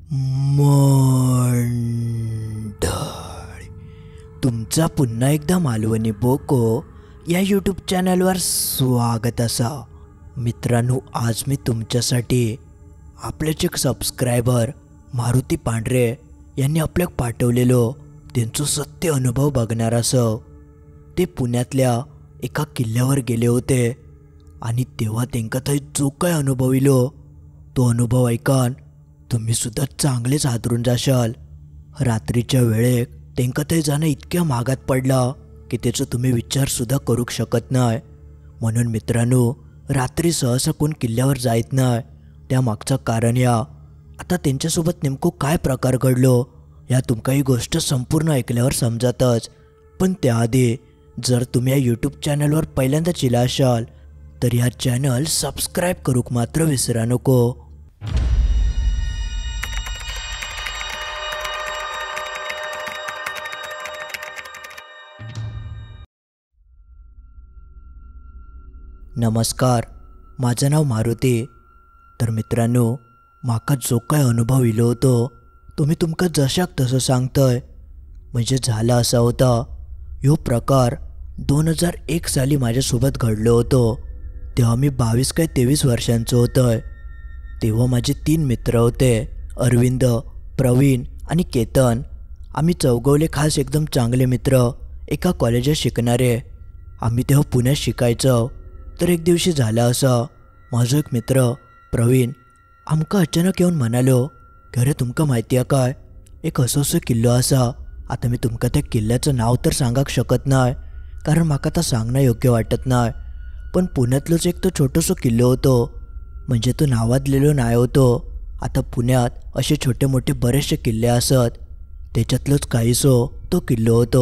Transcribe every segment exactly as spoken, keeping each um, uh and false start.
मंडळी, तुमचा पुन्हा एकदा मालवणी बोको या यूट्यूब चॅनलवर स्वागत असा. मित्रांनो, आज मी तुमच्यासाठी आपलेच एक सबस्क्रायबर मारुती पांढरे यांनी आपल्याक पाठवलेलो त्यांचं सत्य अनुभव बघणार असं. ते पुण्यातल्या एका किल्ल्यावर गेले होते आणि तेव्हा त्यांका थंय जो काय अनुभविलो तो अनुभव ऐकान तुम्ही सुद्धा चांगलेच हादरून जाशाल. रात्रीच्या वेळेक त्यांका थंय जाणं इतक्या महागात पडला की त्याचं तुम्ही विचारसुद्धा करू शकत नाही. म्हणून मित्रांनो, रात्री सहसा कोण किल्ल्यावर जायत नाही. त्यामागचं कारण या आता त्यांच्यासोबत नेमकं काय प्रकार घडलो या तुमका ही गोष्ट संपूर्ण ऐकल्यावर समजतच. पण त्याआधी जर तुम्ही या यूट्यूब चॅनलवर पहिल्यांदा चिला असाल तर या चॅनल सबस्क्राईब करूक मात्र विसरा नको. नमस्कार, माझं नाव मारुती. तर मित्रांनो, माका जो काय अनुभव इलो होतो तो मी तुमका जशाक तसं सांगतोय. म्हणजे झाला असा होता, ह्यो प्रकार दोन हजार एक साली माझ्यासोबत घडलो होतो. तेव्हा मी बावीस काय तेवीस वर्षांचं होतोय. तेव्हा माझे तीन मित्र होते, अरविंद, प्रवीण आणि केतन. आम्ही चौगवले खास एकदम चांगले मित्र, एका कॉलेजात शिकणारे. आम्ही तेव्हा पुण्यात शिकायचो. तर एक दिवशी झाला असं, माझा एक मित्र प्रवीण आमका अचानक येऊन म्हणालो की अरे तुमका माहिती आहे काय, एक असं असं किल्लो असा. आता मी तुमका त्या किल्ल्याचं नाव तर सांगाक शकत नाही कारण माका तर सांगणं योग्य वाटत नाही. पण पुण्यातलंच एक तो छोटंसं किल्लो होतो, म्हणजे तो नावाजलेलो नाही होतो. आता पुण्यात असे छोटे मोठे बरेचसे किल्ले असत, त्याच्यातलंच काहीसो तो किल्लो होतो.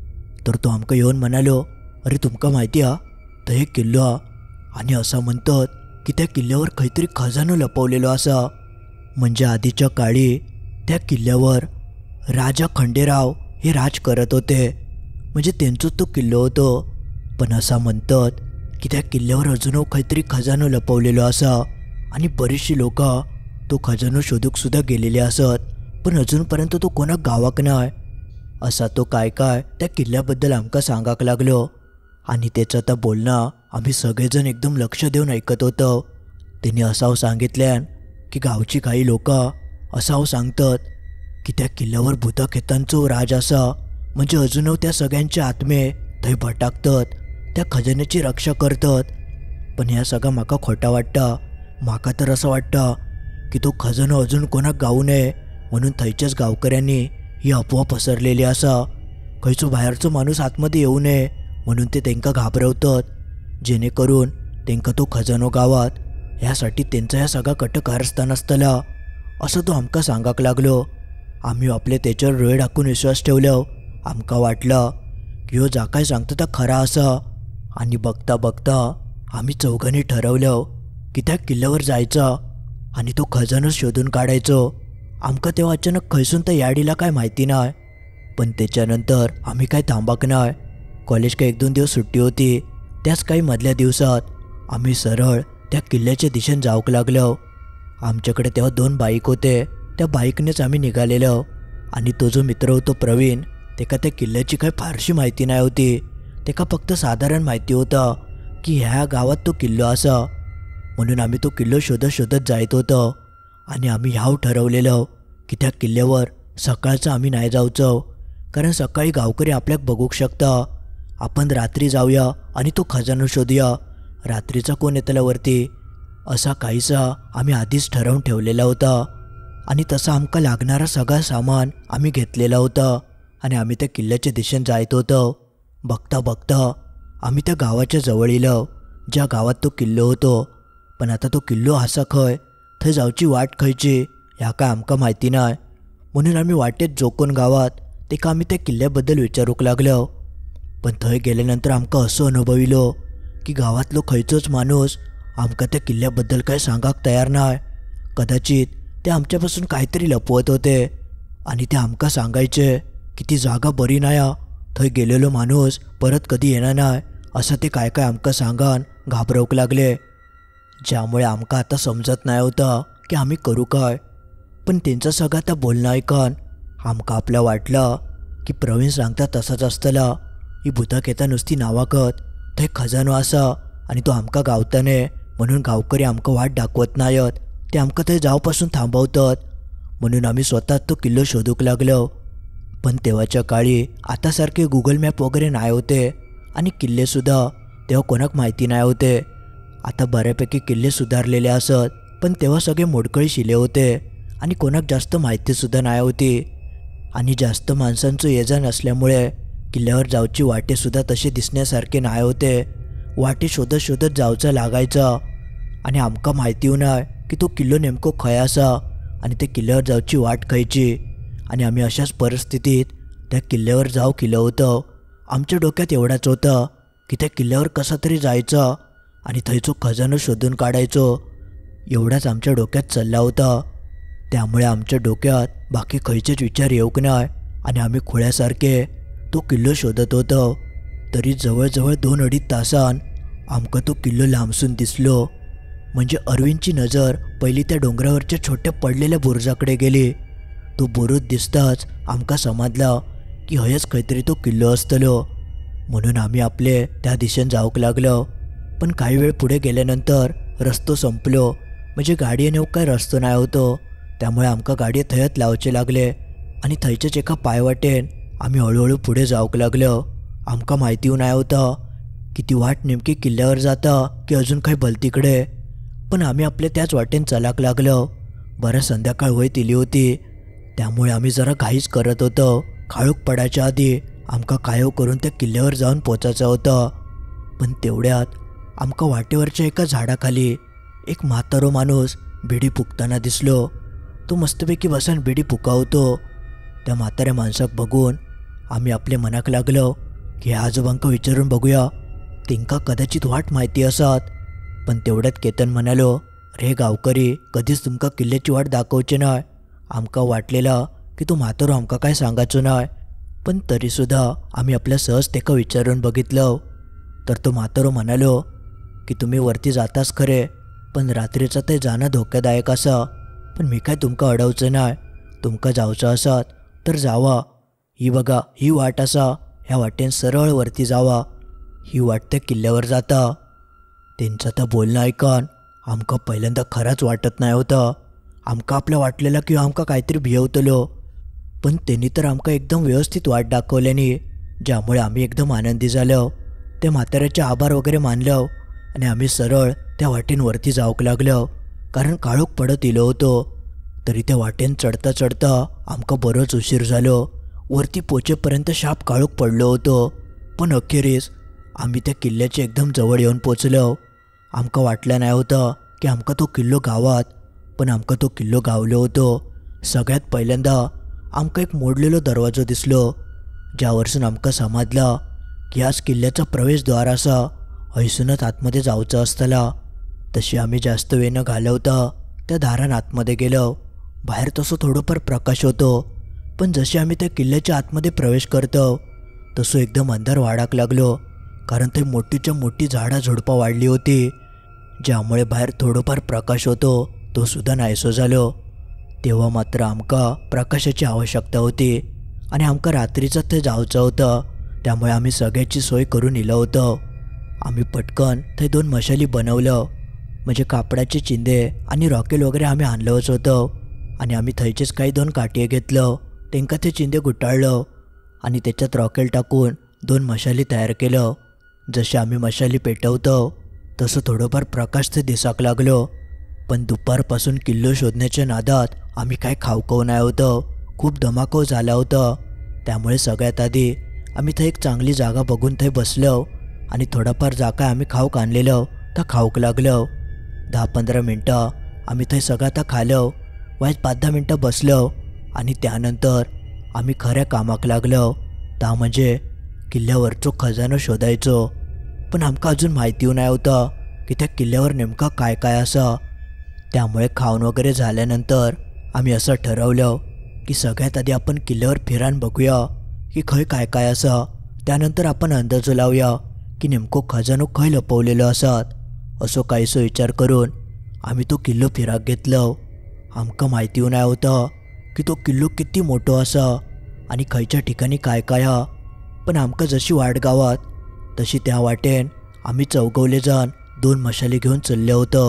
तर तो आमका येऊन म्हणालो अरे तुमका माहिती आहे तर हे किल्लो हा, आणि असं म्हणतात की त्या किल्ल्यावर काहीतरी खजानो लपवलेलो असा. म्हणजे आधीच्या काळी त्या किल्ल्यावर राजा खंडेराव हे राज करत होते, म्हणजे त्यांचाच तो किल्लो होतो. पण असं म्हणतात की त्या किल्ल्यावर अजून काहीतरी खजानो लपवलेलो असा आणि बरीचशी लोक तो खजानो शोधूक सुद्धा गेलेले असत, पण अजूनपर्यंत तो कोणाक गावाक नाही. असा तो काय काय त्या किल्ल्याबद्दल आमका सांगाक लागलो आणि त्याचं आता बोलणं आम्ही सगळेजण एकदम लक्ष देऊन ऐकत होतो. त्यांनी असाव सांगितल्यान की गावची काही लोक असाव सांगतात की त्या किल्ल्यावर भूतखेतांचो राज असा, म्हणजे अजूनही त्या सगळ्यांचे आत्मे थंय भटाकतात, त्या खजान्याची रक्षा करतात. पण ह्या सगळं माका खोटा वाटतं. माका तर असं वाटतं की तो खजानो अजून कोणाक गावू नये म्हणून थंयच्याच गावकऱ्यांनी ही अफवा पसरलेली असा. खंयचो बाहेरचो माणूस आतमध्ये येऊ नये म्हणून ते त्यांका घाबरवतात, जेणेकरून त्यांका तो खजानो गावात. ह्यासाठी त्यांचा ह्या सगळा कट कारस्थान असतला असं तो आमका सांगाक लागलो. आम्ही आपले त्याच्यावर डोळे टाकून विश्वास ठेवलो. आमका वाटलं की ह्यो जा काय सांगतो त्या खरा असा. आणि बघता बघता आम्ही चौघांनी ठरवलं की त्या किल्ल्यावर जायचं आणि तो खजानो शोधून काढायचो. आमका तेव्हा अचानक खैसून त्या याडीला काय माहिती नाही, पण त्याच्यानंतर आम्ही काय थांबाक नाही. कॉलेज काय एक दोन दिवस सुट्टी होती, त्याच काही मधल्या दिवसात आम्ही सरळ त्या किल्ल्याच्या दिशेने जाऊक लागलो. आमच्याकडे तेव्हा दोन बाईक होते, त्या बाईकनेच आम्ही निघालेलो. आणि तो जो मित्र होतो प्रवीण, त्याका त्या किल्ल्याची काही फारशी माहिती नाही होती. त्याका फक्त साधारण माहिती होतं की ह्या गावात तो किल्लो असा. म्हणून आम्ही तो किल्लो शोधत शोधत जायत होतो. आणि आम्ही ह्याव ठरवलेलं की त्या किल्ल्यावर सकाळचं आम्ही नाही जाऊचो, कारण सकाळी गावकरी आपल्याक बघू शकता. आपण रात्री जाऊया आणि तो खजानो शोधूया, रात्रीचा कोण येतला वरती, असा काहीसा आम्ही आधीच ठरवून ठेवलेला होता. आणि तसा आमका लागणारा सगळा सामान आम्ही घेतलेला होता आणि आम्ही त्या किल्ल्याच्या दिशेने जायत होतो. बघता बघता आम्ही त्या गावाच्या जवळ येलो, ज्या गावात तो किल्लो होतो. पण आता तो किल्लो असा खंय, थंय जाऊची वाट खंयची ह्या काय आमका माहिती नाही. म्हणून आम्ही वाटेत जोकोन गावात ते का आम्ही त्या किल्ल्याबद्दल विचारूक लागलो. पण थंय गेल्यानंतर आमका असं अनुभविलो की गावातलो खंयचोच माणूस आमका त्या किल्ल्याबद्दल काय सांगाक तयार नाही. कदाचित ते आमच्यापासून काहीतरी लपवत होते आणि ते आमका सांगायचे की ती जागा बरी नाही, थंय गेलेलो माणूस परत कधी येणार नाही, असं ते काय काय आमका सांगान घाबरवूक लागले. ज्यामुळे आमका आता समजत नाही होतं की आम्ही करू काय. पण त्यांचं सगळं आता बोलणं ऐकून आमका आपल्या वाटलं की प्रवीण सांगता तसंच असतला. ही भुताक येता नुसती नावाकत थंय खजानो आसा आणि तो आमका गावताने म्हणून गावकरी आमका वाट दाखवत नायत, ते आमका थंय जावपासून थांबवतात. म्हणून आम्ही स्वतःच तो किल्लो शोधूक लागलो. पण तेव्हाच्या काळी आतासारखे गुगल मॅप वगैरे नाही होते आणि किल्लेसुद्धा तेव्हा कोणाक माहिती नाही होते. आता बऱ्यापैकी किल्ले सुधारलेले असत, पण तेव्हा सगळे मोडकळी शिले होते आणि कोणाक जास्त माहितीसुद्धा नाही होती. आणि जास्त माणसांचं ये जा नसल्यामुळे किल्ल्यावर जाऊची वाटेसुद्धा तसे दिसण्यासारखे नाही होते. वाटे शोधत शोधत जाऊचा लागायचा आणि आमका माहिती होणार की तो किल्लो नेमको खंय असा आणि ते किल्ल्यावर जाऊची वाट खायची. आणि आम्ही अशाच परिस्थितीत त्या किल्ल्यावर जाऊ केलं होतं. आमच्या डोक्यात एवढाच होतं की त्या किल्ल्यावर कसा तरी जायचं आणि थंयचो खजानो शोधून काढायचो, एवढाच आमच्या डोक्यात चालला होता. त्यामुळे आमच्या डोक्यात बाकी खंयचेच विचार येऊक नाही आणि आम्ही खोळ्यासारखे तो किल्लो शोधत होतो. तरी जवळजवळ दोन अडीच तासान आमका तो किल्लो लांबसून दिसलो. म्हणजे अरविंदची नजर पहिली त्या डोंगरावरच्या छोट्या पडलेल्या बुरुजाकडे गेली. तो बुरुज दिसताच आमका समजला की हयच खंयतरी तो किल्लो असतलो. म्हणून आम्ही आपले त्या दिशेने जाऊक लागलो. पण काही वेळ पुढे गेल्यानंतर रस्तो संपलो. म्हणजे गाडयेन येऊक काय रस्तो नाही होतो. त्यामुळे आमका गाडये थंयच लावचे लागले आणि थंयच्याच एका पायवाटेन आम्ही हळूहळू पुढे जाऊक लागलो. आमका माहिती नाही होतं की ती वाट नेमकी किल्ल्यावर जाता की अजून काही भलतीकडे. पण आम्ही आपल्या त्याच वाटेन चलाक लागलो. बरं संध्याकाळ वयत इली होती, त्यामुळे आम्ही जरा घाईच करत होतो. काळोख पडायच्या आधी आमका कायव करून त्या किल्ल्यावर जाऊन पोचायचं होतं. पण तेवढ्यात आमका वाटेवरच्या एका झाडाखाली एक म्हातारो माणूस बिडी फुकताना दिसलो. तो मस्तपैकी बसून बिडी फुकावतो. त्या म्हाताऱ्या माणसाक बघून आम्ही आपल्या मनाक लागलो की ह्या आजोबांका विचारून बघूया, तिंका कदाचित वाट माहिती असत. पण तेवढ्यात केतन म्हणालो, रे गावकरी, कधीच तुमका किल्ल्याची वाट दाखवचे नाही. आमका वाटलेला की तो म्हातारो आमका काय सांगायचो नाही. पण तरीसुद्धा आम्ही आपल्या सहज तेका विचारून बघितलं. तर तो म्हातारो म्हणालो की तुम्ही वरती जाताच खरे, पण रात्रीचं ते जाणं धोक्यादायक असा. पण मी काय तुमका अडवचं नाही. तुमका जावचं असत तर जावा. ही बघा, ही वाट असा, ह्या वाटेन सरळ वरती जावा. ही वाट त्या किल्ल्यावर जाता. त्यांचं तर बोलणं ऐकून आमका पहिल्यांदा खरंच वाटत नाही होतं. आमका आपल्या वाटलेला की आमका काहीतरी भियवतलो. पण त्यांनी तर आमका एकदम व्यवस्थित वाट दाखवल्याने, ज्यामुळे आम्ही एकदम आनंदी झालो. त्या म्हाताऱ्याचे आभार वगैरे मानलो आणि आम्ही सरळ त्या वाटेन वरती जाऊक लागलो. कारण काळोख पडत इलो होतो. तरी त्या वाटेन चढता चढता आमका बरोच उशीर झालो. वरती पोचेपर्यंत शाप काळोख पडलो होतो. पण अखेरीस आम्ही त्या किल्ल्याच्या एकदम जवळ येऊन पोचलो. आमका वाटलं नाही होतं की आमका तो किल्लो गावात, पण आमका तो किल्लो गावलो होतो. सगळ्यात पहिल्यांदा आमका एक मोडलेलो दरवाजो दिसलो, ज्यावरसून आमका समजला की आज किल्ल्याचा प्रवेशद्वार असा, हैसूनच आतमध्ये जाऊचं असतला. तशी आम्ही जास्त वेळ न घालवता त्या दारान आतमध्ये गेलो. बाहेर तसं थोडंफार प्रकाश होतो, पण जसे आम्ही त्या किल्ल्याच्या आतमध्ये प्रवेश करतो तसं एकदम अंधार वाढाक लागलो. कारण ते मोठीच्या मोठी झाडा झुडपा वाढली होती, ज्यामुळे बाहेर थोडंफार प्रकाश होतो तो सुद्धा नाहीसो झालो. तेव्हा मात्र आमका प्रकाशाची आवश्यकता होती आणि आमका रात्रीचं ते जायचं होतं. त्यामुळे आम्ही सगळ्याची सोय करून इलं होतं. आम्ही पटकन ते दोन मशाली बनवलं. म्हणजे कापडाचे चिंदे आणि रॉकेल वगैरे आम्ही आणलंच होतं. आणि आम्ही थंयचेच काही दोन काठये घेतलं, त्यांका ते चिंदे गुटाळलं आणि त्याच्यात रॉकेल टाकून दोन मशाली तयार केलं. जसे आम्ही मशाली पेटवतो तसं थोडंफार प्रकाश ते दिसाक लागलो. पण दुपारपासून किल्लो शोधण्याच्या नादात आम्ही काय खावकव नाही होतं. खूप धमाकव झाला होता. त्यामुळे सगळ्यात आधी आम्ही थंय एक चांगली जागा बघून थंय बसलो आणि थोडाफार जागा आम्ही खाऊक आणलेलं तर खाऊक लागलो. दहा पंधरा मिनटं आम्ही थंय सगळं आता खालो. वाईट पाच दहा मिनटं बसलो आणि त्यानंतर आम्ही खऱ्या कामाक लागलो. ता म्हणजे किल्ल्यावरचो खजानो शोधायचो. पण आमका अजून माहिती नाही होतं की त्या किल्ल्यावर नेमका काय काय असं. त्यामुळे खाऊन वगैरे झाल्यानंतर आम्ही असं ठरवलं की सगळ्यात आधी आपण किल्ल्यावर फिरान बघूया की खंय काय काय असं. त्यानंतर आपण अंदाज लावूया की नेमको खजानो खंय लपवलेलो असत. असो काहीसो विचार करून आम्ही तो किल्लो फिराक घेतलो. आमकां म्हायती नाही होतं की तो किल्लो किती मोठो आसा आणि खंयच्या ठिकाणी काय काय हा. पण आमकां जशी वाट गावात तशी त्या वाटेन आम्ही चौगवले जाण दोन मशाली घेऊन चल्ले होतो.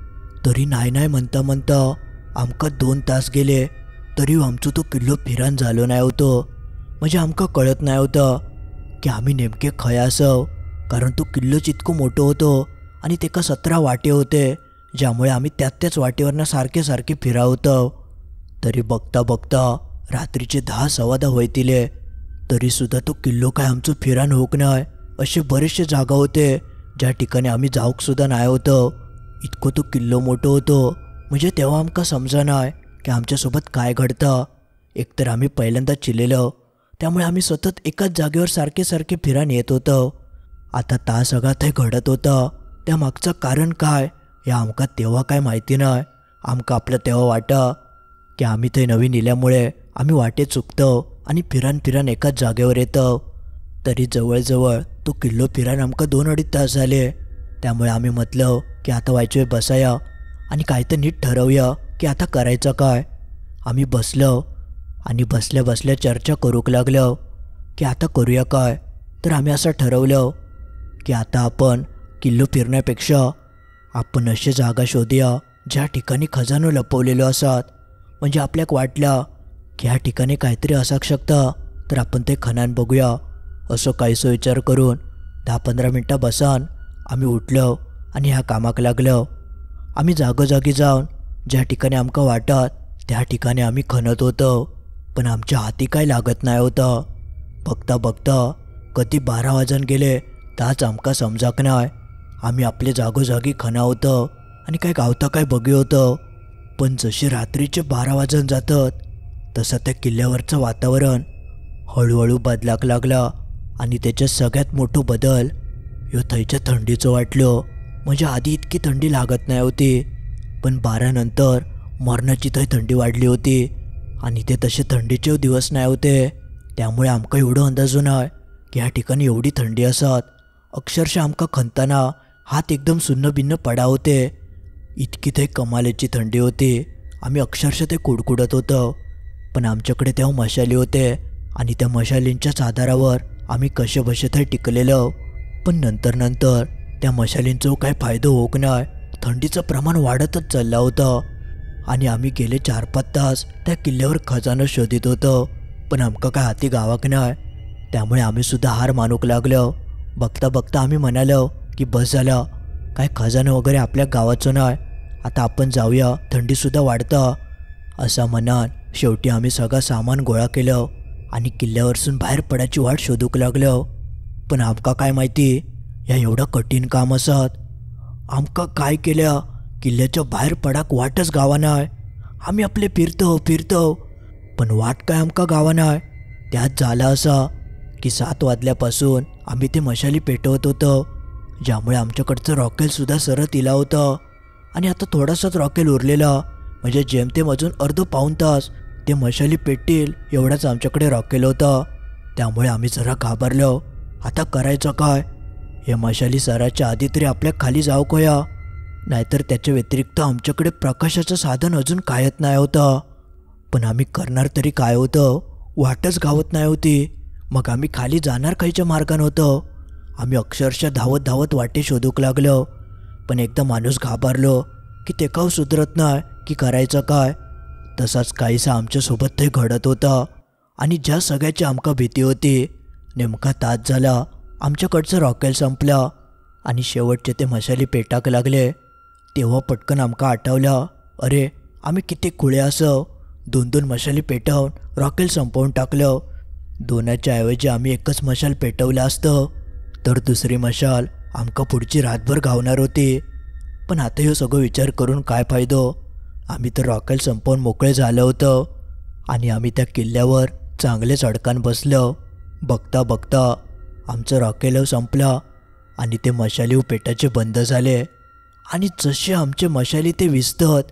तरी नाही नाही म्हणता म्हणता आमकां दोन तास गेले तरी आमचो तो किल्लो फिरान झालो नाही होतो. म्हणजे आमकां कळत नाही होतं की आम्ही नेमके खंय आसव, कारण तो किल्लोच इतको मोठो होतो आणि तेका सतरा वाटे होते, ज्यामुळे आम्ही त्याच त्याच वाटेवरनं सारखे सारखे फिरावतो. तरी बघता बघता रात्रीचे दहा सव्वा दहा वयतिले तरीसुद्धा तो किल्लो काय आमचो फिरान होऊक नाही. असे बरेचसे जागा होते ज्या ठिकाणी आम्ही जाऊक सुद्धा नाही होतो. इतको तो किल्लो मोठो होतो. म्हणजे तेव्हा आमकां समजना की आमच्यासोबत काय घडतं. एकतर आम्ही पहिल्यांदा चिलेलो, त्यामुळे आम्ही सतत एकाच जागेवर सारखे सारखे फिरान येत होतो. आता ता सगळा थंय घडत होता, त्या मागचं कारण काय हे आमकां तेव्हा काय माहिती नाही. आमकां आपलं तेव्हा वाटा की आम्ही थंय नवीन इल्यामुळे आम्ही वाटे चुकतो आणि फिरान फिरान एकाच जागेवर येतो. तरी जवळजवळ तो किल्लो फिरान आमकां दोन अडीच तास झाले. त्यामुळे आम्ही म्हटलं की आता व्हायच्या वेळ बसाया आणि काय तर नीट ठरवूया की आता करायचं काय. आम्ही बसलो आणि बसल्या बसल्या चर्चा करूक लागलो की आता करूया काय. तर आम्ही असं ठरवलं की आता आपण किल्लो फिरण्यापेक्षा आपण अशी जागा शोधूया ज्या ठिकाणी खजानो लपवलेलो असतात. म्हणजे आपल्याक वाटलं की ह्या ठिकाणी काहीतरी असाक शकता, तर आपण ते खणान बघूया. असं काहीसो विचार करून दहा पंधरा मिनटं बसान आम्ही उठलो आणि ह्या कामाक लागलो. आम्ही जागोजागी जाऊन ज्या ठिकाणी आमकां वाटत त्या ठिकाणी आम्ही खणत होतो, पण आमच्या हाती काय लागत नाही होतं. बघता बघता कधी बारा वाजून गेले ताच आमकां समजाक नाही. आम्ही आपले जागोजागी खणा होतो आणि काय गावता काय बघी होतं. पण जसे रात्रीचे बारा वाजून जातात तसं त्या किल्ल्यावरचं वातावरण हळूहळू बदलाक लागला. आणि त्याच्यात सगळ्यात मोठं बदल ह्यो थंयच्या थंडीचं वाटलो. म्हणजे आधी इतकी थंडी लागत नाही होती, पण बारानंतर मरणाची थंय थंडी वाढली होती. आणि ते तसे थंडीचे दिवस नाही होते, त्यामुळे आमकां एवढं अंदाजू नाही की ह्या ठिकाणी एवढी थंडी असत. अक्षरशः आमकां खणताना हात एकदम सुन्न भिन्न पडा होते. इतकी थंय कमालीची थंडी होती. आम्ही अक्षरशः ते कुडकुडत होतो. पण आमच्याकडे तेव्हा मशाली होते आणि त्या मशालींच्याच आधारावर आम्ही कसे बसे थंय टिकलेलो. पण नंतर नंतर त्या मशालींचो काय फायदो होऊक नाही. थंडीचं प्रमाण वाढतच चाललं होतं आणि आम्ही गेले चार पाच तास त्या किल्ल्यावर खजानो शोधित होतो, पण आमकां काय हाती गावाक नाही. त्यामुळे आम्ही सुद्धा हार मानूक लागलो. बघता बघता आम्ही म्हणालो की बस झालं, काय खजानो वगैरे आपल्या गावाचो नाही, आता आपण जाऊया, थंडीसुद्धा वाढतं. असा म्हणान शेवटी आम्ही सगळं सामान गोळा केलं आणि किल्ल्यावरसून बाहेर पडायची वाट शोधूक लागलो. पण आमकां काय माहिती ह्या एवढं कठीण काम असत. आमकां काय केल्या किल्ल्याच्या बाहेर पडाक वाटच गावा नाही. आम्ही आपले फिरतो फिरतो पण वाट काय आमकां गावा नाही. त्यात झालं असं की सात वाजल्यापासून आम्ही ते मशाली पेटवत होतो, ज्यामुळे आमच्याकडचं रॉकेलसुद्धा सरत इला होतं. आणि आता थोडासाच रॉकेल उरलेला, म्हणजे जेमतेम अजून अर्ध पाऊण तास ते मशाली पेटतील एवढाच आमच्याकडे रॉकेल होता. त्यामुळे आम्ही जरा घाबरलो. आता करायचं काय. हे मशाली सराच्या आधी तरी आपल्या खाली जाऊ कोया, नाहीतर त्याच्या व्यतिरिक्त आमच्याकडे प्रकाशाचं साधन अजून कायत नाही होतं. पण आम्ही करणार तरी काय होतं, वाटच गावत नाही होती. मग आम्ही खाली जाणार खायच्या मार्गानं होतं. आम्ही अक्षरशः धावत धावत वाटे शोधूक लागलो. पण एकदा माणूस घाबरलो की ते काव सुधरत नाही की करायचं काय. तसाच काहीसा आमच्यासोबत ते घडत होता. आणि ज्या सगळ्याची आमका भीती होती, नेमका तास झाला आमच्याकडचं रॉकेल संपलं आणि शेवटचे ते मशाली पेटाक लागले. तेव्हा पटकन आमका आठवलं, अरे आम्ही किती खुळे असो, दोन दोन मशाली पेटवून रॉकेल संपवून टाकलं. दोनाच्या ऐवजी आम्ही एकच मशाल पेटवलं असतं तर दुसरी मशाल आमका पुढची रातभर गावणार होती. पण आता हे सगळं विचार करून काय फायदो. आम्ही तर रॉकेल संपवून मोकळे झालो होतो आणि आम्ही त्या किल्ल्यावर चांगलेच अडकान बसलो. बघता बघता आमचं रॉकेल संपलं आणि ते मशाली पेटाचे बंद झाले. आणि जसे आमचे मशाली ते विझतात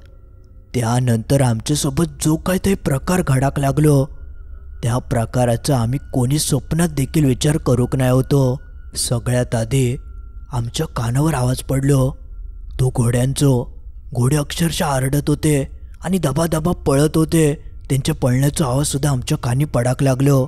त्यानंतर आमच्यासोबत जो काय ते प्रकार घडाक लागलो, त्या प्रकाराचा आम्ही कोणी स्वप्नात देखील विचार करूक नाही होतो. सगळ्यात आधी आमच्या कानावर आवाज पडलो तो घोड्यांचो. घोडे अक्षरशः आरडत होते आणि दबादबा पळत होते. त्यांच्या पळण्याचा आवाजसुद्धा आमच्या कानी पडाक लागलो.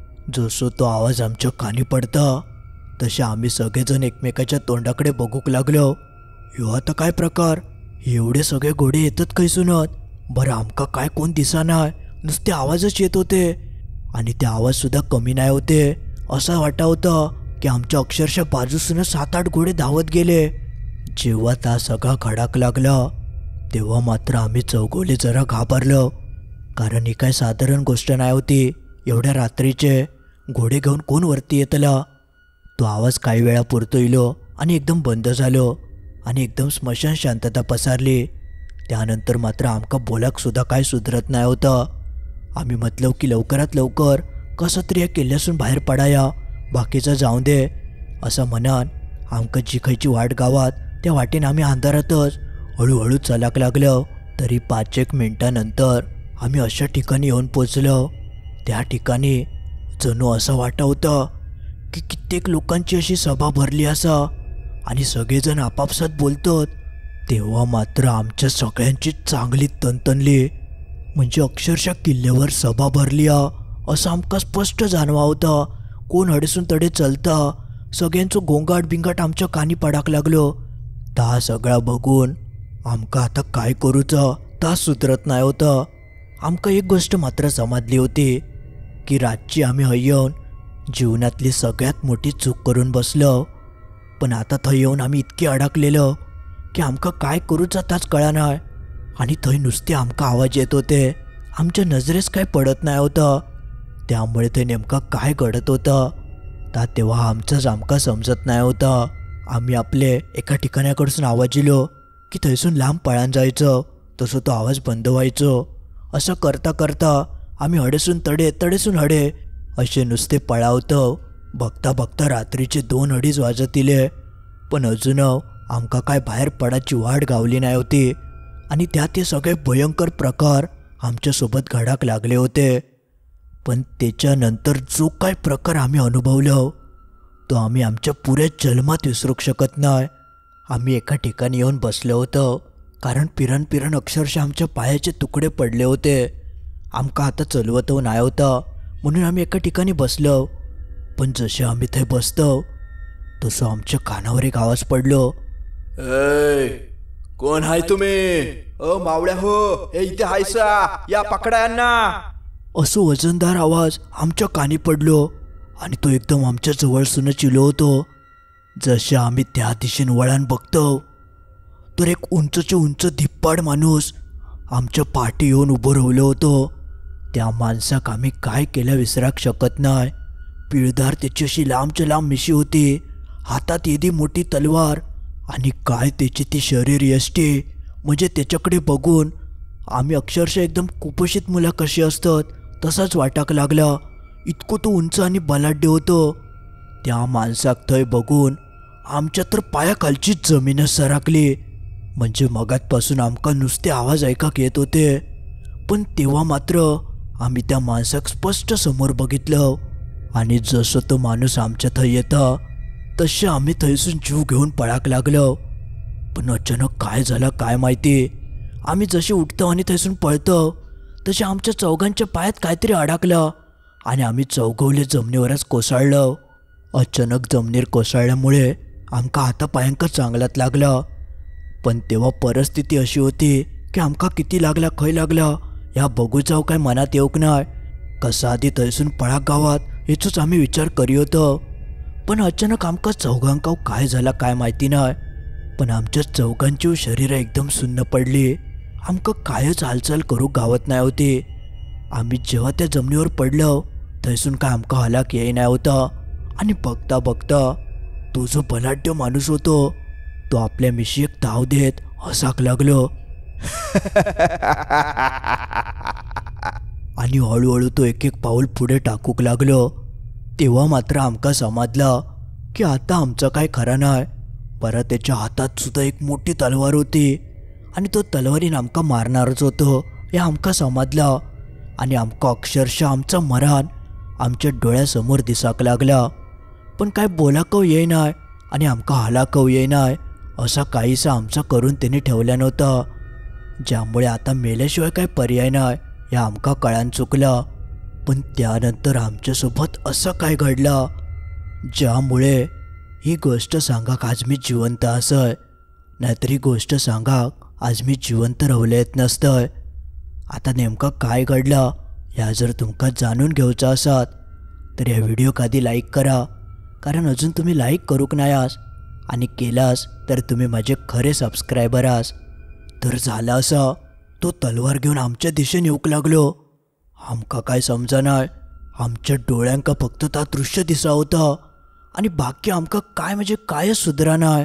जसं तो आवाज आमच्या कानी पडता तसे आम्ही सगळेजण एकमेकाच्या तोंडाकडे बघूक लागलो. ह्यो आता काय प्रकार, एवढे सगळे घोडे येतात खैसूनत? बरं आमका काय कोण दिसाना, नुसते आवाजच येत होते. आणि ते आवाजसुद्धा कमी नाही होते. असं वाटा होतं की आमच्या अक्षरशः बाजूसून सात आठ घोडे धावत गेले. जेव्हा त्या सगळा खडाक लागला तेव्हा मात्र आम्ही चौघोले जरा घाबरलो. कारण ही काय साधारण गोष्ट नाही होती. एवढ्या रात्रीचे घोडे घेऊन कोण वरती येतला? तो आवाज काही वेळापुरतो इलो आणि एकदम बंद झालो आणि एकदम स्मशान शांतता पसरली. त्यानंतर मात्र आमका बोलाक सुद्धा काय सुधरत नाही होतं. आम्ही म्हटलो की लवकरात लवकर कसं तरी या किल्ल्यासून बाहेर पडाया, बाकीचं जाऊन दे. असं म्हणान आमका जी खायची वाट गावात त्या वाटेने आम्ही अंधारातच हळूहळू चलाक लागलो. तरी पाच एक मिनिटानंतर आम्ही अशा ठिकाणी येऊन पोचलो. त्या ठिकाणी जणू असं वाटत होतं की कित्येक लोकांची अशी सभा भरली असा आणि सगळेजण आपापसात बोलतात. तेव्हा मात्र आमच्या सगळ्यांची चांगली तणतणली. म्हणजे अक्षरशः किल्ल्यावर सभा भरली असं आमका स्पष्ट जाणवा होता. कोण हडेसून तडे चलता, सगळ्यांचं गोंगाट बिंगाट आमच्या कानी पडाक लागलो. ता सगळा बघून आमका आता काय करूचं ता सुधरत नाही होतं. आमका एक गोष्ट मात्र समजली होती की रातची आम्ही हय येऊन जीवनातली सगळ्यात मोठी चूक करून बसलो. पण आता थंय येऊन आम्ही इतके अडकलेलो की आमका काय करूचा ताच कळना. आणि थंय नुसते आमका आवाज येत होते, आमच्या नजरेस काय पडत नाही होतं. त्यामुळे ते नेमका काय घडत होतं ता तेव्हा आमचंच आमका समजत नाही होतं. आम्ही आपले एका ठिकाणाकडसून आवाज इलो की थंयसून लांब पळान जायचं, तसं तो आवाज बंद व्हायचो. असं करता करता आम्ही हडेसून तडे तडेसून हडे असे नुसते पळावतो. बघता बघता रात्रीचे दोन अडीच वाजतिले. पण अजून आमका काय बाहेर पडायची वाट गावली नाही होती. आणि त्यात हे सगळे भयंकर प्रकार आमच्यासोबत घडाक लागले होते. पण त्याच्यानंतर जो काय प्रकार आम्ही अनुभवलो तो आम्ही आमच्या पुऱ्या जन्मात विसरूक शकत नाही. आम्ही एका ठिकाणी येऊन बसलो होतो कारण पिरण पिरण अक्षरशः आमच्या पायाचे तुकडे पडले होते. आमका आता चलवतो नाही होता म्हणून आम्ही एका ठिकाणी बसलो. पण जसे आम्ही ते बसतो तसं आमच्या कानावर एक आवाज पडलो, ए कोण हाय तुम्ही? अ मावळ्या हो, हे इथे हायसा, या पकडा यांना. असं वजनदार आवाज आमच्या कानी पडलो आणि तो एकदम आमच्या जवळ सुन चिलो होतो. जसे आम्ही त्या दिशेने वळण बघतो तर एक उंचचे उंच धिप्पाड माणूस आमच्या पाठी येऊन उभं राहिलो होतो. त्या माणसाक आम्ही काय केलं विसराक शकत नाही. पिळदार त्याची अशी लांबच्या लांब मिशी होती, हातात एदी मोठी तलवार आणि काय त्याची ती शरीर यष्टी. म्हणजे त्याच्याकडे बघून आम्ही अक्षरशः एकदम कुपोषित मुलं कशी असतात तसाच वाटाक लागला. इतकं तो उंच आणि बलाढ्य होतो. त्या माणसाक थंय बघून आमच्या तर पायाखालचीच जमीनच सरकली. म्हणजे मगातपासून आमका नुसते आवाज ऐकाक येत होते. पण तेव्हा मात्र आम्ही त्या माणसाक स्पष्ट समोर बघितलं. आणि जसं तो माणूस आमच्या थंय येता तसे आम्ही थंयसून जीव घेऊन पळाक लागलो. पण अचानक काय झालं काय माहिती, आम्ही जसे उठतो आणि थंयसून पळतो तसे आमच्या चौघांच्या पायात काहीतरी अडकलं आणि आम्ही चौघवले जमिनीवरच कोसळलो. अचानक जमिनीवर कोसळल्यामुळे आमका हातापायांका चांगलात लागला. पण तेव्हा परिस्थिती अशी होती की आमका किती लागला खय लागला ह्या बघू जाऊ काय मनात येऊक नाही. कसं आधी थंयसून पळाक गावात हेचोच आम्ही विचार करी होतो. पण अचानक आमका चौघांका काय झाला काय माहिती नाही. पण आमच्या चौघांची शरीर एकदम सुन्न पडली. आमका कायच हालचाल करू गावत नाही होती. आम्ही जेव्हा त्या जमिनीवर पडलो थंयसून काय आमका हलाक येई नाही होता. आणि बघता बघता तो जो बलाढ्य माणूस होतो तो आपल्या मिशी एक धाव देत हसाक लागलो. आणि हळूहळू तो एक एक पाऊल पुढे टाकूक लागलो. तेव्हा मात्र आमका समजला की आता आमचं काय खरं नाही. परत त्याच्या हातात सुद्धा एक मोठी तलवार होती आणि तो तलवारीने आमका मारणारच होतो हे आमका समजला. आणि आमका अक्षरशः आमचा मरण आमच्या डोळ्यासमोर दिसाक लागला. पण काय बोलाकव येई नाही आणि आमका हालाकव येई नाही असा काहीसा आमचा करून त्याने ठेवल्या नव्हता. ज्यामुळे आता मेल्याशिवाय काय पर्याय नाही हे आमका कळान चुकलं. पण त्यानंतर आमच्यासोबत असं काय घडलं ज्यामुळे ही गोष्ट सांगाक आज मी जिवंत असय, नाहीतर ही गोष्ट सांगाक आज मी जिवंत रावले येत नसतंय. आता नेमकं काय घडलं ह्या जर तुमका जाणून घेऊचा असत तर या व्हिडिओक आधी लाईक करा, कारण अजून तुम्ही लाईक करूक नाही आस आणि केलास तर तुम्ही माझे खरे सबस्क्रायबर आस. तर झालं असं, तो तलवार घेऊन आमच्या दिशेने येऊक लागलो. आमका काय समजणार, आमच्या डोळ्यांका फक्त ता दृश्य दिसा होतं आणि बाकी आमका काय म्हणजे कायच सुधरा नाही.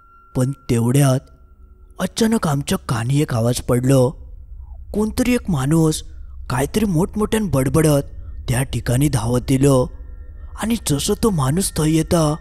पण तेवढ्यात अचानक आमच्या कानी एक आवाज पडलो. कोणतरी एक माणूस काहीतरी मोठमोठ्यान बडबडत त्या ठिकाणी धावत दिलो आणि जसं तो माणूस थंय येता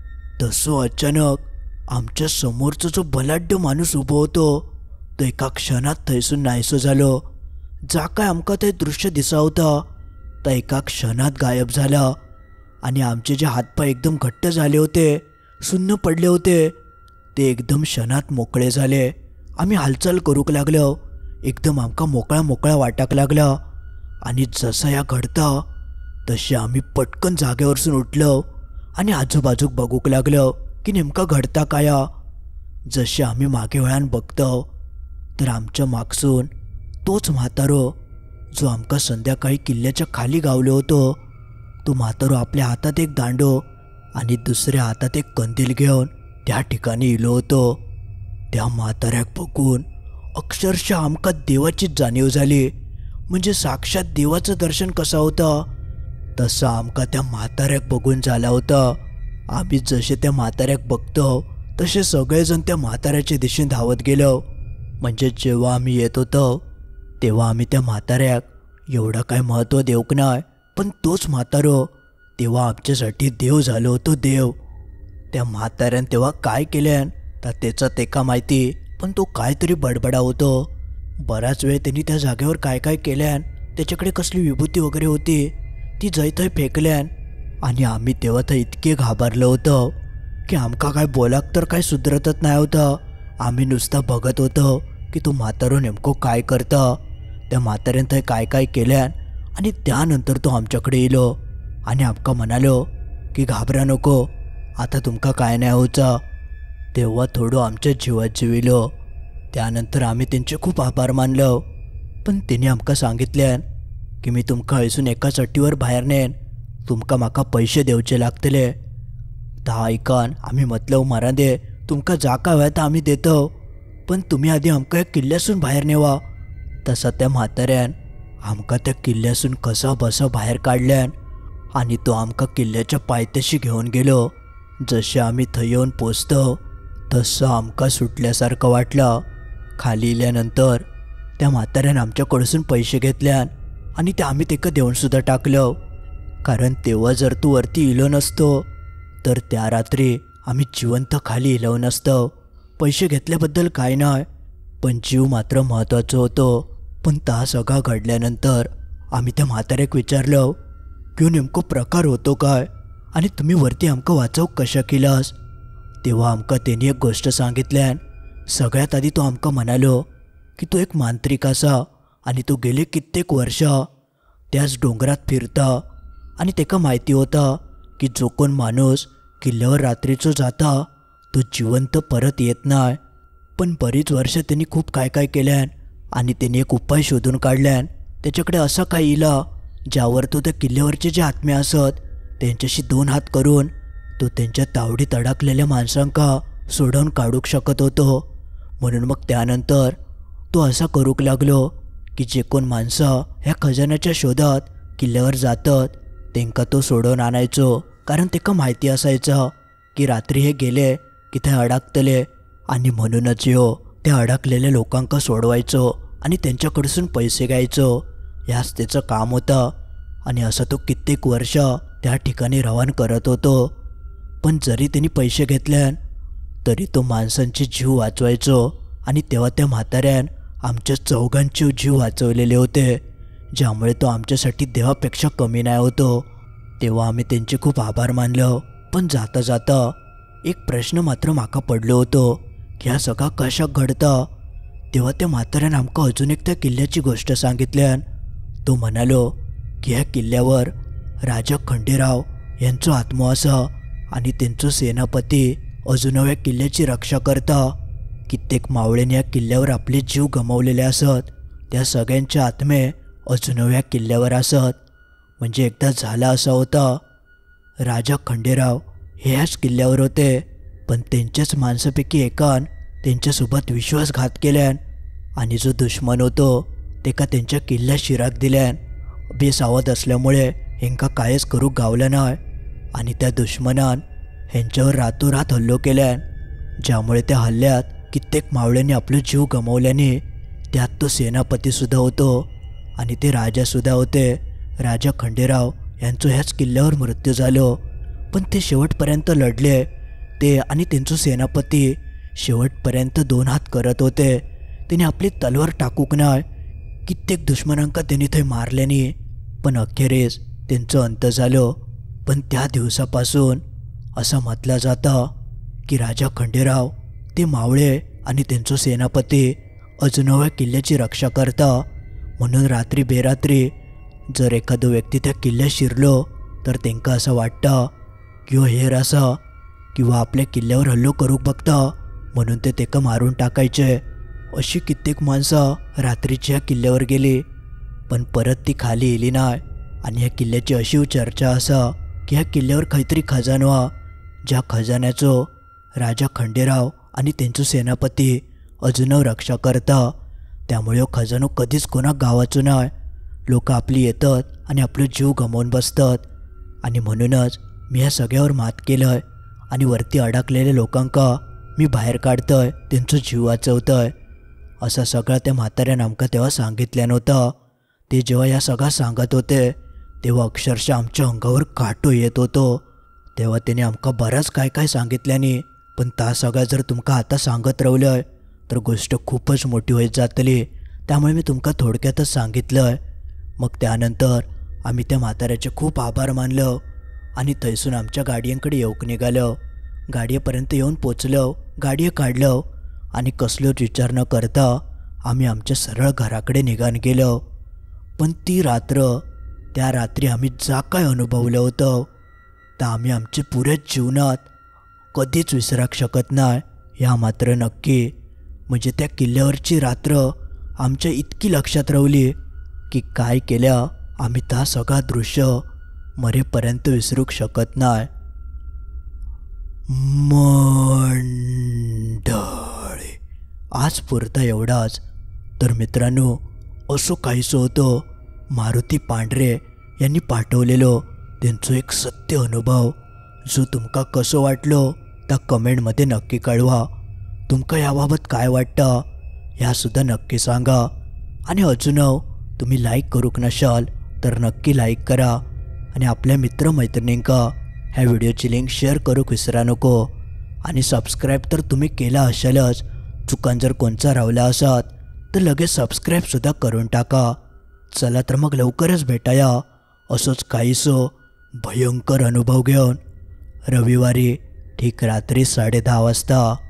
तसं अचानक आमच्या समोरचा जो बलाढ्य माणूस उभो होतो तो एका क्षणात थंयसून नाहीसो झालो. जा काय आमका ते दृश्य दिसा होता तर एका क्षणात गायब झाला आणि आमचे जे हातपाय एकदम घट्ट झाले होते, सुन्न पडले होते, ते एकदम क्षणात मोकळे झाले. आम्ही हालचाल करूक लागलो. एकदम आमका मोकळा मोकळा वाटाक लागला आणि जसं या घडतं तसे आम्ही पटकन जागेवरसून उठलो आणि आजूबाजूक बघूक लागलो की नेमका घडता काया. जसे आम्ही मागे वळान बघतो तर आमच्या मागसून तोच म्हातारो जो आमका संध्याकाळी किल्ल्याच्या खाली गावलो होतो, तो म्हातारो आपल्या हातात एक दांडो आणि दुसऱ्या हातात एक कंदील घेऊन त्या ठिकाणी इलो होतो. त्या म्हाताऱ्याक बघून अक्षरशः आमका देवाचीच जाणीव झाली. म्हणजे साक्षात देवाचं दर्शन कसं होतं तसं आमका त्या म्हाताऱ्याक बघून झाला होता. आम्ही जसे त्या म्हाताऱ्याक बघतो तसे सगळेजण त्या म्हाताऱ्याच्या दिशेने धावत गेलो. म्हणजे जेव्हा आम्ही येत होतो तेव्हा आम्ही त्या म्हाताऱ्याक एवढं काय महत्त्व देऊक नाही, पण तोच म्हातारो तेव्हा आमच्यासाठी देव झालो होतो, देव. त्या म्हाताऱ्यान तेव्हा काय केल्यान तर त्याचं तेका माहिती, पण तो काहीतरी बडबडा होतो. बराच वेळ त्यांनी त्या जागेवर काय काय केल्यान, त्याच्याकडे कसली विभूती वगैरे होती ती जैथय फेकल्यान आणि आम्ही तेव्हा तर इतके घाबरलो होतो की आमका काय बोलाक तर काय सुधरतच नाही होतं. आम्ही नुसतं बघत होतो की तो म्हातारो नेमको काय करतं. त्या म्हाताऱ्यान थंय काय काय केल्यान आणि त्यानंतर तो आमच्याकडे येलो आणि आमका म्हणालो की घाबरा नको, आता तुमका काय नाही होतं. तेव्हा थोडं आमच्या जीवात जिविलो. त्यानंतर आम्ही त्यांचे खूप आभार मानलो. पण त्यांनी आमका सांगितल्यान की मी तुमका हयसून एकाच अटीवर बाहेर नेन, तुमका म्हाका पैसे देवचे लागतले. ता ऐकन आम्ही म्हटलं मारा दे, तुमका जा काय व्हाय तर आम्ही देतो, पण तुम्ही आधी आमका एक किल्ल्यासून बाहेर नेवा. तसं त्या म्हाताऱ्यान आमका त्या किल्ल्यासून कसा बसा बाहेर काढल्यान आणि तो आमका किल्ल्याच्या पायथ्याशी घेऊन गेलो. जसे आम्ही थंय येऊन पोचतो तसं आमका सुटल्यासारखं वाटलं. खाली इल्यानंतर त्या म्हाताऱ्यान आमच्याकडसून पैसे घेतल्यान आणि ते आम्ही तेका देऊनसुद्धा टाकलं. कारण तेव्हा जर तू वरती इलो नसतो तर त्या रात्री आम्ही जिवंत खाली इलो नसतो. पैसे घेतल्याबद्दल काय नाही, पण जीव मात्र महत्त्वाचं होतं. पण ता सगळा घडल्यानंतर आम्ही त्या म्हाताऱ्याक विचारलं की नेमको प्रकार होतो काय आणि तुम्ही वरती आमका वाचव कशा केलास. तेव्हा आमका त्यांनी एक गोष्ट सांगितल्यान. सगळ्यात आधी तो आमका म्हणालो की तो एक मांत्रिक असा आणि तो गेले कित्येक वर्ष त्याच डोंगरात फिरता आणि तेका माहिती होता की जो कोण माणूस किल्ल्यावर रात्रीचो जाता तो जिवंत परत येत नाही. पण बरीच वर्ष त्यांनी खूप काय काय केल्यान आणि त्यांनी एक उपाय शोधून काढल्यान. त्याच्याकडे असा काय इला ज्यावर तो त्या किल्ल्यावरचे जे आत्मे असत त्यांच्याशी दोन हात करून तो त्यांच्या तावडीत अडकलेल्या माणसांका सोडवून काढूक शकत होतो. म्हणून मग त्यानंतर तो असा करूक लागलो की जे कोण माणसं ह्या खजान्याच्या शोधात किल्ल्यावर जातात त्यांका तो सोडवून आणायचो. कारण तेका माहिती असायचं की रात्री हे गेले की ते अडकतले आणि म्हणूनच यो त्या अडकलेल्या लोकांका सोडवायचो आणि त्यांच्याकडसून पैसे घ्यायचो. ह्याच त्याचं काम होतं आणि असं तो कित्येक वर्ष त्या ठिकाणी रवान करत होतो. पण जरी त्यांनी पैसे घेतल्यान तरी तो माणसांचे जीव वाचवायचो आणि तेव्हा त्या म्हाताऱ्यान आमच्या चौघांचे जीव वाचवलेले होते, ज्यामुळे तो आमच्यासाठी देवापेक्षा कमी नाही होतो. तेव्हा आम्ही त्यांचे खूप आभार मानलो. पण जाता जाता एक प्रश्न मात्र माका पडलो होतो की हा सगळा कशा घडता. तेव्हा त्या म्हाताऱ्यानं आमका अजून एक त्या किल्ल्याची गोष्ट सांगितल्यान. तो म्हणालो की ह्या किल्ल्यावर राजा खंडेराव यांचो आत्मो आसा आणि त्यांचो सेनापती अजून ह्या किल्ल्याची रक्षा करता. कित्येक मावळ्यांनी ह्या किल्ल्यावर आपले जीव गमावलेले असत. त्या सगळ्यांचे आत्मे अजून ह्या किल्ल्यावर असत. म्हणजे एकदा झाला असा होता, राजा खंडेराव हे ह्याच किल्ल्यावर होते, पण त्यांच्याच माणसापैकी एकान त्यांच्यासोबत विश्वासघात केल्यान आणि जो दुश्मन होतो तेका त्यांच्या किल्ल्यात शिराक दिल्यान. बेसावध असल्यामुळे हेंका कायच करूक गावलं नाही आणि त्या दुश्मनान ह्यांच्यावर रातोरात हल्लो केल्यान, ज्यामुळे त्या हल्ल्यात कित्येक मावळ्यांनी आपले जीव गमावल्याने त्यात तो सेनापतीसुद्धा होतो आणि ते राजासुद्धा होते. राजा खंडेराव यांचो ह्याच किल्ल्यावर मृत्यू झालो. पण ते शेवटपर्यंत लढले. ते आणि त्यांचो सेनापती शेवटपर्यंत दोन हात करत होते. त्याने आपली तलवार टाकूक नाही. कित्येक दुश्मनांका त्यांनी थंय मारल्याने, पण अखेरीस त्यांचं अंत झालं. पण त्या दिवसापासून असं म्हटलं जातं की राजा खंडेराव ते मावळे आणि त्यांचो सेनापती अजूनव्या किल्ल्याची रक्षा करता. म्हणून रात्री बेरात्री जर एखादो व्यक्ती त्या किल्ल्यात शिरलो तर त्यांका असं वाटतं की हो हेर असा किंवा आपल्या किल्ल्यावर हल्लो करूक बघता, म्हणून ते तेका मारून टाकायचे. अशी कित्येक माणसं रात्रीची ह्या किल्ल्यावर गेली, पण परत ती खाली येली नाही. आणि ह्या किल्ल्याची अशी चर्चा असा की ह्या किल्ल्यावर काहीतरी खजानो हा, ज्या खजान्याचो राजा खंडेराव आणि त्यांचो सेनापती अजूनव रक्षा करता. त्यामुळे हो खजानो कधीच कोणाक गावाचो नाही. लोक आपली येतात आणि आपलो जीव गमावून बसतात. आणि म्हणूनच मी ह्या सगळ्यावर मात केलंय आणि वरती अडकलेल्या लोकांका मी बाहेर काढतोय, त्यांचो जीव वाचवतोय. असा सगळा त्या म्हाताऱ्यानं आमका तेव्हा सांगितल्या नव्हता. ते जेव्हा या सगळा सांगत होते तेव्हा अक्षरशः आमच्या अंगावर काटो येत होतो. तेव्हा त्याने आमका बराच काय काय सांगितल्याने, पण ता सगळा जर तुमका आता सांगत रावलंय तर गोष्ट खूपच मोठी होत जातली. त्यामुळे मी तुमका थोडक्यातच सांगितलंय. मग त्यानंतर आम्ही त्या म्हाताऱ्याचे खूप आभार मानलो आणि थैसून आमच्या गाडयांकडे येऊक निघालो. गाडीपर्यंत येऊन पोचलो, गाडी काढलो आणि कसलोच विचार न करता आम्ही आमच्या सरळ घराकडे निघान गेलो. पण ती रात्र, त्या रात्री आम्ही जा काय अनुभवलं होतं तर आम्ही आमच्या पुऱ्या जीवनात कधीच विसराक शकत नाही, ह्या मात्र नक्की. म्हणजे त्या किल्ल्यावरची रात्र आमच्या इतकी लक्षात रावली की काय केल्या आम्ही ता सगळा दृश्य मरेपर्यंत विसरूक शकत नाही. मंडळी, आज पुरता एवढाच. तर मित्रांनो, असं काहीसं होतं मारुती पांढरे यांनी पाठवलेलो त्यांचं एक सत्य अनुभव, जो तुमका कसं वाटलो त्या कमेंटमध्ये नक्की कळवा. तुमका याबाबत काय वाटतं ह्यासुद्धा नक्की सांगा. आणि अजून तुम्ही लाईक करूक नशाल तर नक्की लाईक करा आणि आपल्या मित्रमैत्रिणींका ह्या व्हिडिओची लिंक शेअर करूक विसरा नको. आणि सबस्क्राईब तर तुम्ही केला असालच, चुकान जर कोणचा रावला असात तर लगेच सबस्क्राईबसुद्धा करून टाका. चला तर मग लवकरच भेटाया असंच काहीसं भयंकर अनुभव घेऊन रविवारी ठीक रात्री साडे दहा वाजता.